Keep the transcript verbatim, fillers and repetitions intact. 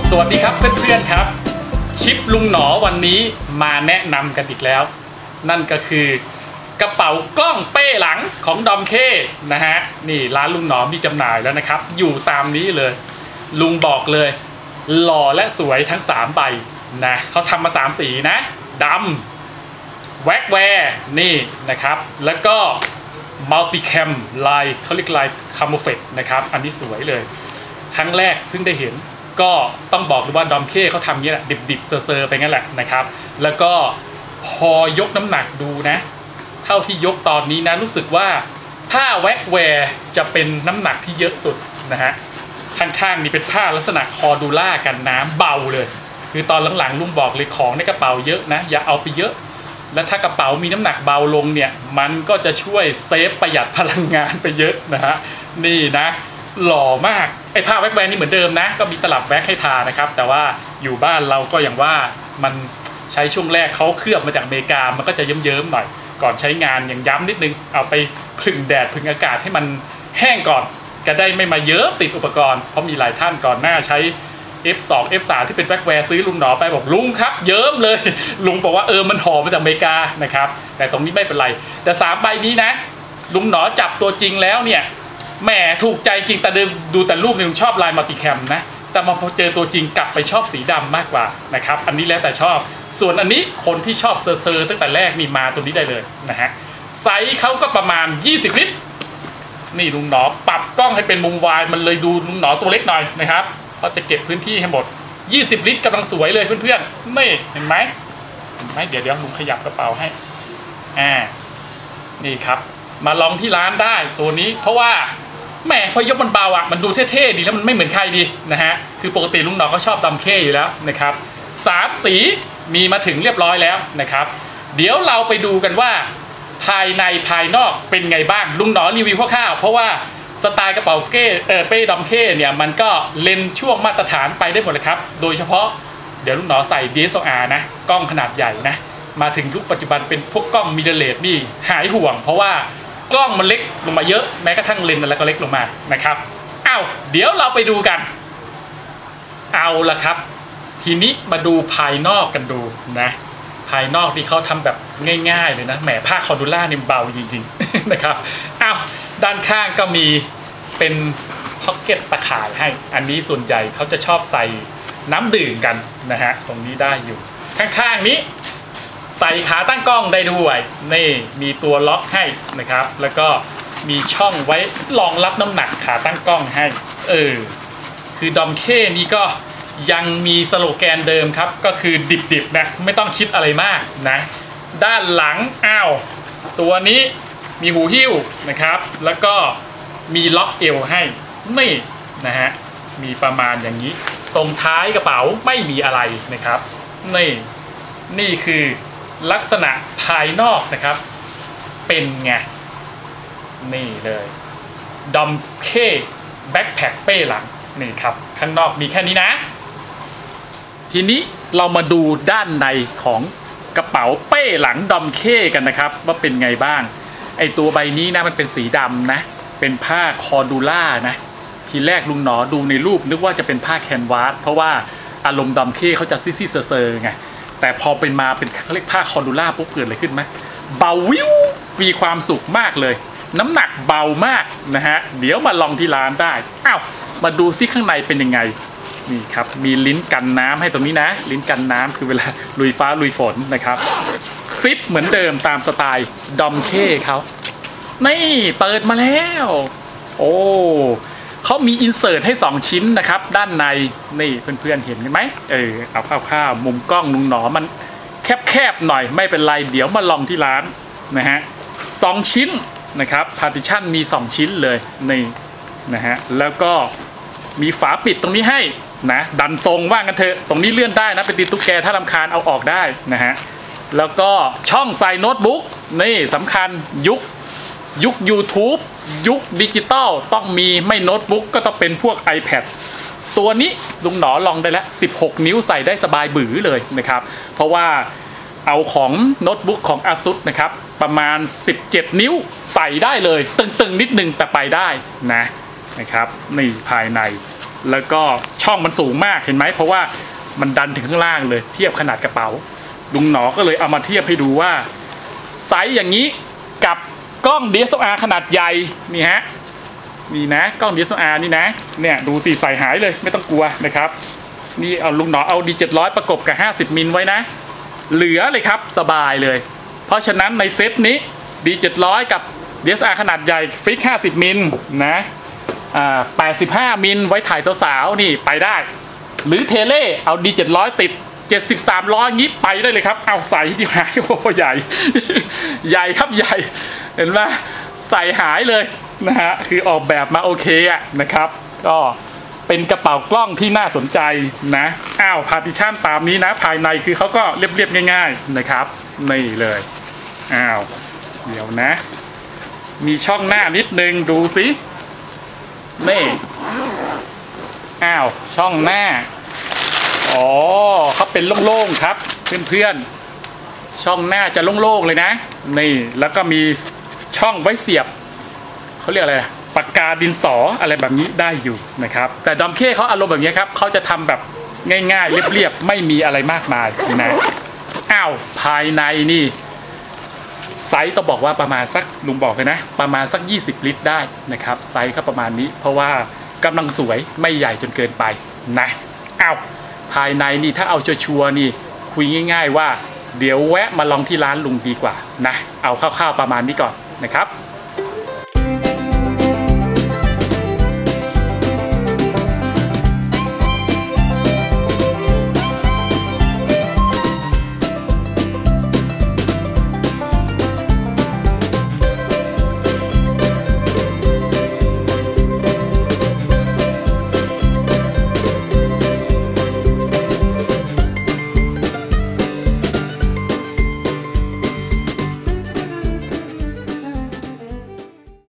สวัสดีครับเพื่อนๆครับคลิปลุงหนอวันนี้มาแนะนำกันอีกแล้วนั่นก็คือกระเป๋ากล้องเป้หลังของดอมเคนะฮะนี่ร้านลุงหนอมีจำหน่ายแล้วนะครับอยู่ตามนี้เลยลุงบอกเลยหล่อและสวยทั้งสามใบนะเขาทำมาสามสีนะดำแว็กแวร์นี่นะครับแล้วก็มัลติแคมลายเขาเรียกลายคาโมเฟตนะครับอันนี้สวยเลยครั้งแรกเพิ่งได้เห็นก็ต้องบอกเลยว่าดอมเคเขาทำนี้แหละดิบๆเซอร์ๆไปงั้นแหละนะครับแล้วก็พอยกน้ำหนักดูนะเท่าที่ยกตอนนี้นะรู้สึกว่าผ้าแว็กแวร์จะเป็นน้ำหนักที่เยอะสุดนะฮะข้างๆนี่เป็นผ้าลักษณะคอดูล่ากันน้ำเบาเลยคือตอนหลังๆลุงบอกเลยของในกระเป๋าเยอะนะอย่าเอาไปเยอะและถ้ากระเป๋ามีน้ำหนักเบาลงเนี่ยมันก็จะช่วยเซฟประหยัดพลังงานไปเยอะนะฮะนี่นะหล่อมากไอ้ผ้าแว็กแวร์นี่เหมือนเดิมนะก็มีตลับแว็กให้ทานะครับแต่ว่าอยู่บ้านเราก็อย่างว่ามันใช้ช่วงแรกเขาเคลือบมาจากอเมริกามันก็จะเยิ้มๆหน่อยก่อนใช้งานอย่างย้ำนิดนึงเอาไปพึ่งแดดพึ่งอากาศให้มันแห้งก่อนก็ได้ไม่มาเยอะติดอุปกรณ์เพราะมีหลายท่านก่อนหน้าใช้ เอฟ สอง เอฟ สาม ที่เป็นแว็กแวร์ซื้อลุงหนอไปบอกลุงครับเยิ้มเลยลุงบอกว่าเออมันหอมมาจากอเมริกานะครับแต่ตรงนี้ไม่เป็นไรแต่สามใบนี้นะลุงหนอจับตัวจริงแล้วเนี่ยแหมถูกใจจริงแต่ดูแต่รูปเนี่ยชอบลายมัลติแคมนะแต่มาพอเจอตัวจริงกลับไปชอบสีดำมากกว่านะครับอันนี้แล้วแต่ชอบส่วนอันนี้คนที่ชอบเซอร์ๆตั้งแต่แรกนี่มาตัวนี้ได้เลยนะฮะไซส์เขาก็ประมาณยี่สิบลิตรนี่ลุงหนอปรับกล้องให้เป็นมุมวายมันเลยดูลุงหนอตัวเล็กหน่อยนะครับเขาจะเก็บพื้นที่ให้หมดยี่สิบลิตรกำลังสวยเลยเพื่อนๆนี่เห็นไหมเห็นไหมเดี๋ยวเดี๋ยวลุงขยับกระเป๋าให้อ่านี่ครับมาลองที่ร้านได้ตัวนี้เพราะว่าแหมพอยกมันเบาอ่ะมันดูเท่ๆดีแล้วมันไม่เหมือนใครดีนะฮะคือปกติลุงหนอก็ชอบดำเคอยู่แล้วนะครับสามสีมีมาถึงเรียบร้อยแล้วนะครับเดี๋ยวเราไปดูกันว่าภายในภายนอกเป็นไงบ้างลุงหนอรีวิวคร่าวๆเพราะว่าสไตล์กระเป๋าเก้เออเป้ดอมเคเนี่ยมันก็เลนช่วงมาตรฐานไปได้หมดเลยครับโดยเฉพาะเดี๋ยวลุงหนอใส่ ดี เอส แอล อาร์ นะกล้องขนาดใหญ่นะมาถึงยุคปัจจุบันเป็นพวกกล้องมิเรอร์เลสนี่หายห่วงเพราะว่ากล้องมันเล็กลงมาเยอะแม้กระทั่งเลนส์อะไรก็เล็กลงมานะครับอ้าวเดี๋ยวเราไปดูกันเอาละครับทีนี้มาดูภายนอกกันดูนะภายนอกที่เขาทำแบบง่ายๆเลยนะแหมผ้าคอดูล่าเนี่ยเบาจริงๆนะครับอ้าวด้านข้างก็มีเป็นพ็อกเก็ตตะข่ายให้อันนี้ส่วนใหญ่เขาจะชอบใส่น้ำดื่มกันนะฮะตรงนี้ได้อยู่ข้างๆนี้ใส่ขาตั้งกล้องได้ด้วยนี่มีตัวล็อกให้นะครับแล้วก็มีช่องไว้รองรับน้ำหนักขาตั้งกล้องให้เออคือดอมเคนี่ก็ยังมีสโลแกนเดิมครับก็คือดิบๆนะไม่ต้องคิดอะไรมากนะด้านหลังอ้าวตัวนี้มีหูหิ้วนะครับแล้วก็มีล็อกเอวให้นี่นะฮะมีประมาณอย่างนี้ตรงท้ายกระเป๋าไม่มีอะไรนะครับนี่นี่คือลักษณะภายนอกนะครับเป็นไงนี่เลยดอมเคแบ็คแพ็คเป้หลังนี่ครับข้างนอกมีแค่นี้นะทีนี้เรามาดูด้านในของกระเป๋าเป้หลังดอมเคกันนะครับว่าเป็นไงบ้างไอตัวใบนี้นะมันเป็นสีดำนะเป็นผ้าคอดูล่านะทีแรกลุงหนอดูในรูปนึกว่าจะเป็นผ้าแคนวาสเพราะว่าอารมณ์ดอมเคเขาจะซิ่ๆเซอร์ๆไงแต่พอเป็นมาเป็นเขาเรียกผ้าคอดูล่าปุ๊บเกิดอะไรขึ้นไหมเบาวิวมีความสุขมากเลยน้ำหนักเบามากนะฮะเดี๋ยวมาลองที่ร้านได้อ้าวมาดูซิข้างในเป็นยังไงนี่ครับมีลิ้นกันน้ำให้ตรงนี้นะลิ้นกันน้ำคือเวลาลุยฟ้าลุยฝนนะครับซิปเหมือนเดิมตามสไตล์ดอมเคเขานี่เปิดมาแล้วโอ้เขามีอินเสิร์ตให้สองชิ้นนะครับด้านในนี่เพื่อนๆเห็นกันไหมเออเอาข้าวๆมุมกล้องลุงหนอมันแคบๆหน่อยไม่เป็นไรเดี๋ยวมาลองที่ร้านนะฮะสองชิ้นนะครับพาร์ติชันมีสองชิ้นเลยนี่นะฮะแล้วก็มีฝาปิดตรงนี้ให้นะดันทรงว่ากันเถอะตรงนี้เลื่อนได้นะเป็นตีตุ๊กแกถ้ารำคาญเอาออกได้นะฮะแล้วก็ช่องใส่โน้ตบุ๊กนี่สำคัญยุคยุค YouTube ยุคดิจิตอลต้องมีไม่โน้ตบุ๊กก็ต้องเป็นพวก iPad ตัวนี้ลุงหนอลองได้แล้วสิบหกนิ้วใส่ได้สบายบื้อเลยนะครับเพราะว่าเอาของโน้ตบุ๊กของ ASUS นะครับประมาณสิบเจ็ดนิ้วใส่ได้เลยตึงๆนิดนึงแต่ไปได้นะนะครับนี่ภายในแล้วก็ช่องมันสูงมากเห็นไหมเพราะว่ามันดันถึงข้างล่างเลยเทียบขนาดกระเป๋าลุงหนอก็เลยเอามาเทียบให้ดูว่าไซส์อย่างนี้กับกล้อง ดี เอส แอล อาร์ ขนาดใหญ่นี่ฮะนี่นะกล้อง ดี เอส แอล อาร์ นี่นะเนี่ยดูสิใส่หายเลยไม่ต้องกลัวนะครับนี่เอาลุงหนอเอา ดี เจ็ดร้อย ประกบกับห้าสิบมิลไว้นะเหลือเลยครับสบายเลยเพราะฉะนั้นในเซตนี้ ดี เจ็ดร้อย กับ ดี เอส แอล อาร์ ขนาดใหญ่ฟิกห้าสิบมิลนะอ่าแปดสิบห้ามิลไว้ถ่ายสาวๆนี่ไปได้หรือเทเล่เอา ดี เจ็ดร้อย ติดเจ็ดสิบ สามร้อยงี้ไปได้เลยครับเอาใส่ที่หายโอ้ใหญ่ใหญ่ครับใหญ่เห็นไหมใส่หายเลยนะฮะคือออกแบบมาโอเคอะนะครับก็เป็นกระเป๋ากล้องที่น่าสนใจนะอ้าวพาร์ติชันตามนี้นะภายในคือเขาก็เรียบๆง่ายๆนะครับนี่เลยอ้าวเดี๋ยวนะมีช่องหน้านิดนึงดูสินี่อ้าวช่องหน้าอ๋อเขาเป็นโล่งๆครับเพื่อนๆช่องหน้าจะโล่งๆเลยนะนี่แล้วก็มีช่องไว้เสียบเขาเรียกอะไรปากกาดินสออะไรแบบนี้ได้อยู่นะครับแต่ดอมเคเขาอารมณ์แบบนี้ครับเขาจะทำแบบง่ายๆเรียบๆไม่มีอะไรมากมายนะอ้าวภายในนี่ไซส์ต้องบอกว่าประมาณสักลุงบอกเลยนะประมาณสักยี่สิบลิตรได้นะครับไซส์ก็ประมาณนี้เพราะว่ากำลังสวยไม่ใหญ่จนเกินไปนะอ้าวภายในนี่ถ้าเอาชัวร์ๆนี่คุยง่ายๆว่าเดี๋ยวแวะมาลองที่ร้านลุงดีกว่านะเอาคร่าวๆประมาณนี้ก่อนนะครับ